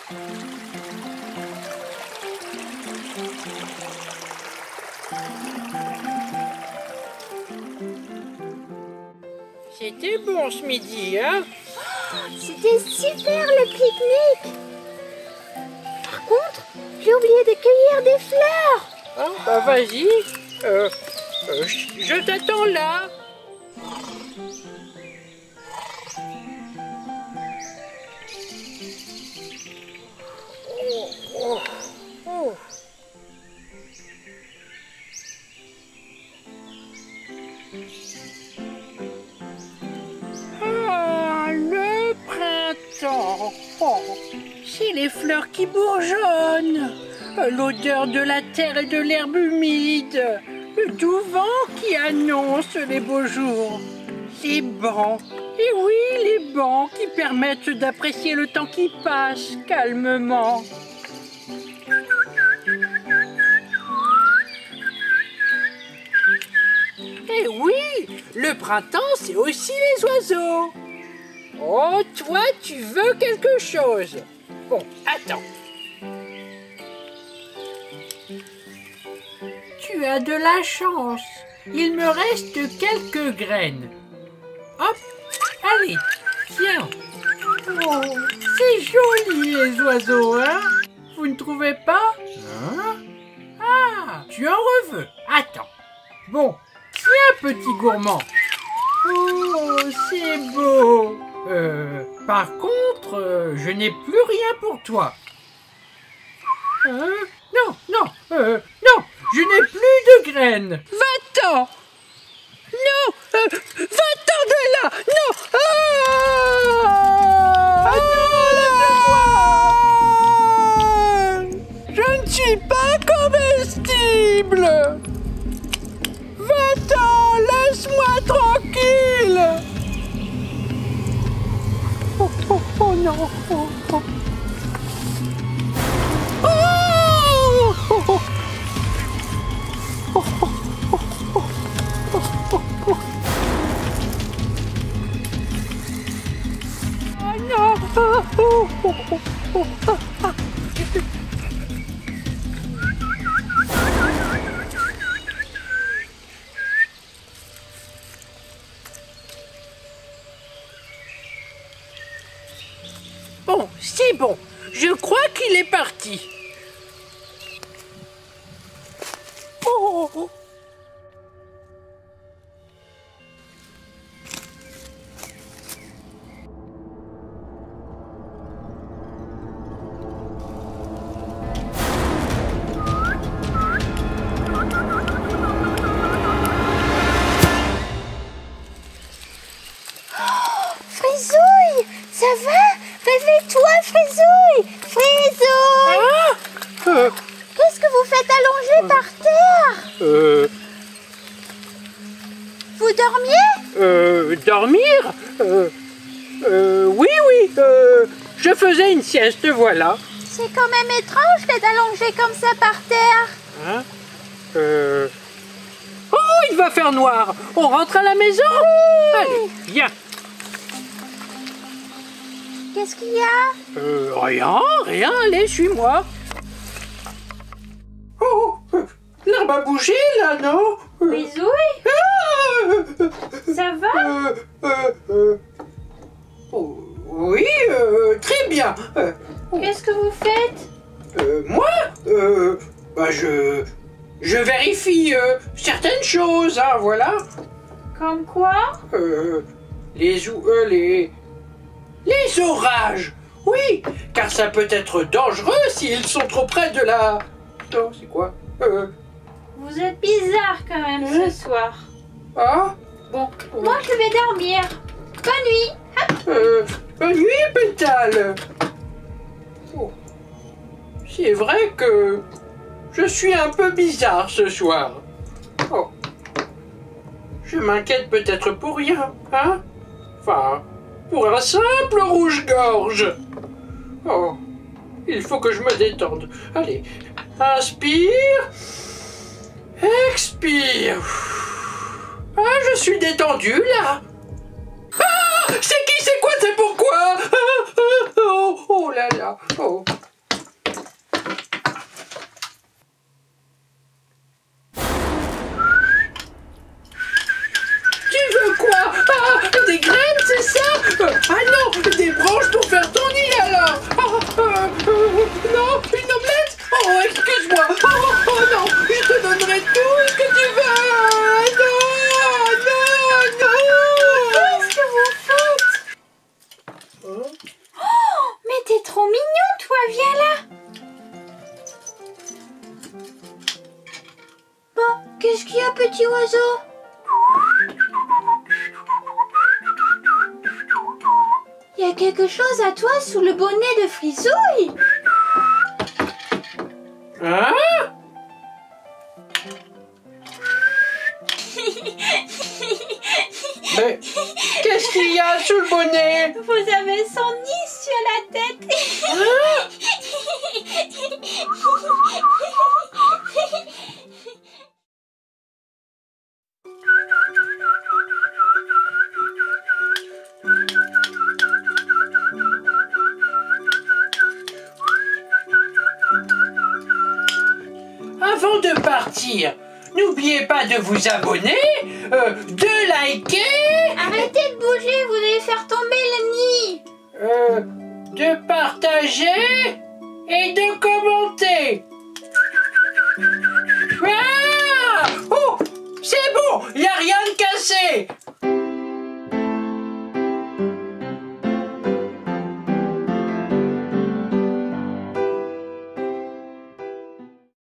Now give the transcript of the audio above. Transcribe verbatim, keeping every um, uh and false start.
C'était bon ce midi, hein? C'était super le pique-nique. Par contre, j'ai oublié de cueillir des fleurs. Ah, bah vas-y. Euh, euh, je je t'attends là. Oh, oh, oh. Ah, le printemps. Oh, c'est les fleurs qui bourgeonnent. L'odeur de la terre et de l'herbe humide. Le doux vent qui annonce les beaux jours. Les bancs. Et oui, les bancs qui permettent d'apprécier le temps qui passe calmement. Et oui, le printemps, c'est aussi les oiseaux. Oh, toi, tu veux quelque chose? Bon, attends. Tu as de la chance. Il me reste quelques graines. Hop, allez, tiens. Oh, c'est joli les oiseaux, hein? Vous ne trouvez pas? Hein? Ah, tu en reveux. Attends. Bon, tiens, petit gourmand. Oh, c'est beau. Euh, par contre, euh, je n'ai plus rien pour toi. Hein? Non, non, euh, non, je n'ai plus de graines. Va-t'en. Non, euh, va-t'en de là. Non. Ah, ah non, laisse-moi. Je ne suis pas comestible. Va-t'en, laisse-moi tranquille. Oh, oh, oh non. Oh, oh. Oh, oh, oh. Oh, oh, oh, oh, oh, oh, oh. Oh non. Oh, oh, oh, oh, oh, ah. Bon, c'est bon. Je crois qu'il est parti. Oh, oh. Frisouille, ça va? Réveille-toi, Frisouille! Frisouille! Ah, euh, Qu'est-ce que vous faites allongé par terre? euh, Vous dormiez? euh, dormir? Euh, euh, oui, oui, euh, je faisais une sieste, voilà. C'est quand même étrange d'être allongé comme ça par terre. Hein? Euh... Oh, il va faire noir. On rentre à la maison? Oui. Allez, viens. Qu'est-ce qu'il y a? Euh, rien, rien, allez, suis-moi. Oh, euh, l'herbe a bougé, là, non? Frisouille? Ah, Ça va? euh, euh, euh, oh, oui, euh, très bien. Euh, Qu'est-ce que vous faites? euh, moi, euh, bah, je, je vérifie euh, certaines choses, hein, voilà. Comme quoi? Euh, les ou euh, les les orages. Oui, car ça peut être dangereux s'ils sont trop près de la. Non, c'est quoi? Euh, Vous êtes bizarre quand même Hein? ce soir. ah, Bon, moi je vais dormir. Bonne nuit. euh, bonne nuit, Pétale. Oh. C'est vrai que je suis un peu bizarre ce soir. Oh. Je m'inquiète peut-être pour rien, hein? Enfin, pour un simple rouge-gorge. Oh, il faut que je me détende. Allez, inspire, expire. Ah, je suis détendu là. Ah, c'est qui, c'est quoi, c'est pourquoi? Ah, ah, ah. Oh, oh là là. Oh. Tu veux quoi? Ah, des graines, c'est ça? euh, Ah non, des branches pour faire ton nid alors. Ah, euh, euh, non, une omelette? Oh, excuse-moi. Oh, oh, oh non, je te donnerai tout ce que tu veux. Non, non, non. Qu'est-ce que vous faites? Hein? Oh, mais t'es trop mignon, toi, viens là. Bon, qu'est-ce qu'il y a, petit oiseau? Il y a quelque chose à toi sous le bonnet de Frisouille? Hein? Mais qu'est-ce qu'il y a sous le bonnet? Vous avez son nid sur la tête. Hein? Avant de partir, n'oubliez pas de vous abonner, euh, de liker, Arrêtez de bouger, vous allez faire tomber le nid. euh, de partager et de commenter. Ah! Oh, c'est bon, il n'y a rien de cassé.